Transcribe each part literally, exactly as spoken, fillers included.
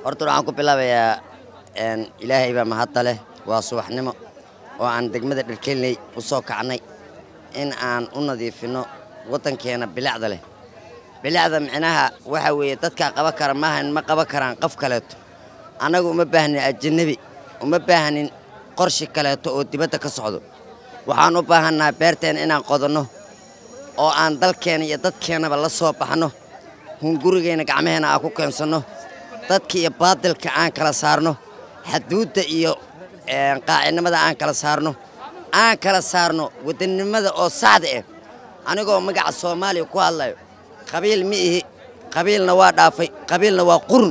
horta waxaan ku bilaabayaa een ilaahay baa mahad leh waa subaxnimo oo aan degmada Dharkeeley u soo kacnay in aan u nadiifino wadankeena bilicda leh bilicda micnaha waxa weeye dadka qaba kara maahan ma qaba karaan qof kaleeto anagu uma baahnin ajnabi uma baahnin qorshe kaleeto oo dibadda ka socdo waxaan u baahanaa beerteen inaan qodano oo aan dalkeena iyo dadkeenaba la soo baxno hungurigeena gacmaheena aan ku keensano dadka iyo baadilka aan kala saarno xaduudda iyo een qaacinimada aan kala saarno aan kala saarno wadannimada oo saxda ah anigoo magaca Soomaaliya ku hadlayo qabiil ma ihi qabiilna waa dhaafay qabiilna waa qurun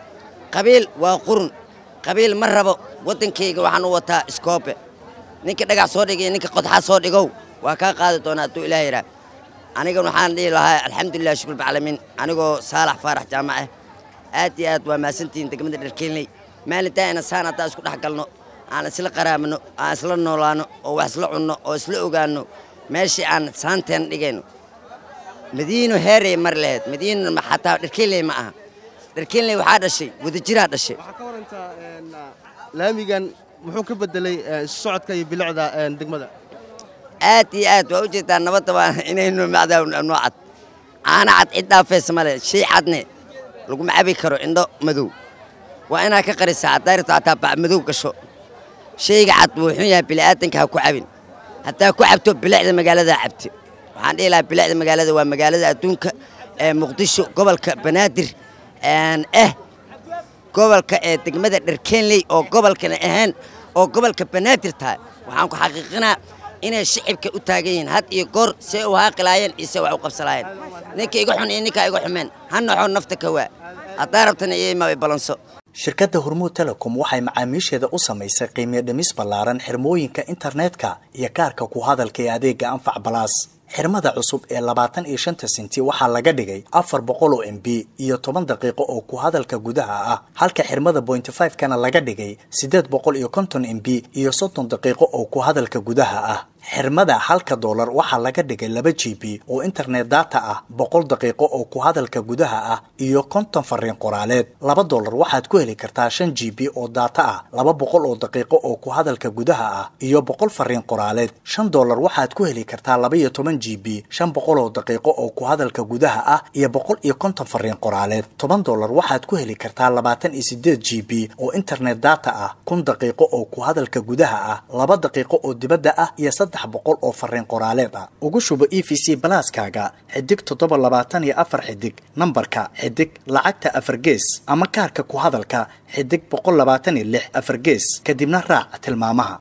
qabiil waa qurun qabiil ma rabo wadankayga waxaan u wataa iskoobe ninka dhagax soo dhigay ninka qodxa soo dhigow waa ka qaadi doonaa tuu ilaahay raa aniga waxaan dhihi lahaa alxamdulillah shukr bacalamin anigoo saalax faarax jaamac aad iyo aad waa maasantiin degmada Dharkeeley maalintaana saanada isku dhaxgalno aan isla qaraamno aan isla noolaano oo wax isla cunno oo isla ogaano meeshii aan saanteen dhigayno madiino heeray mar leed madiino ma xataa Dharkeeley ma aha Dharkeeley waxa dhashay wada jira dhashay waxa ka warantaa een laamigan muxuu ka bedelay socodka iyo bilicda een degmada aad iyo aad waa u jeedaa nabadda waa inaynu macdaa noocad aana cad cid dhaafaysa male shay cadne lagu macabi karo indho madow waa inaa ka qarisaa daarta taa baa madow gasho shayga cad wuxuu yahay bilaadanka ku cabin hatta ku cabto bilicda magaalada cabti waxaan dhiilaa bilicda magaalada waa magaalada adduunka ee Muqdisho gobolka Banaadir een eh gobolka ee degmada Dharkeeley oo gobolkan ahaan oo gobolka Banaadir taa waxaan ku xaqiiqinaa inay shicibka u taagan had iyo goor si u haaqlaayeen isa wax u qabsalaayeen ninka iga xun iyo ninka iga xumeen hanno xun nafta ka waa adarabtana iyo ma balanso shirkadda Hormuud Telecom waxay macaamiisheeda u samaysay qiimo dhimis ballaaran xirmooyinka internetka iyo kaarka ku hadalka ee adeega Anfac Plus xirmada cusub ee labaatan iyo shan senti waxa laga dhigay afar boqol oo M B iyo toban daqiiqo oo ku hadalka gudaha ah halka xirmada point five kana laga dhigay siddeed boqol iyo konton M B iyo soddon daqiiqo oo ku hadalka gudaha ah xirmada halka dollar waxa laga dhigay laba G B oo internet data ah boqol daqiiqo oo ku hadalka gudaha ah iyo konton fariin qoraaleed laba dollar waxaad ku heli kartaa shan G B oo data ah laba boqol oo daqiiqo oo ku hadalka gudaha ah iyo boqol fariin qoraaleed shan dollar waxaad ku heli kartaa laba iyo toban G B shan boqol oo daqiiqo oo ku hadalka gudaha ah iyo boqol iyo konton fariin qoraaleed toban dollar waxaad ku heli kartaa labaatan iyo siddeed G B oo internet data ah kun daqiiqo oo ku hadalka gudaha ah laba daqiiqo oo dibadda ah iyo saddex boqol oo fariin qoraaleed ah ugu shubo E V C Plus-kaaga xidig toddoba labaatan iyo afar xidig nambarka xidig lacagta afar gees ama kaarka ku hadalka xidig boqol labaatan iyo lix afar gees kadibna raac tilmaamaha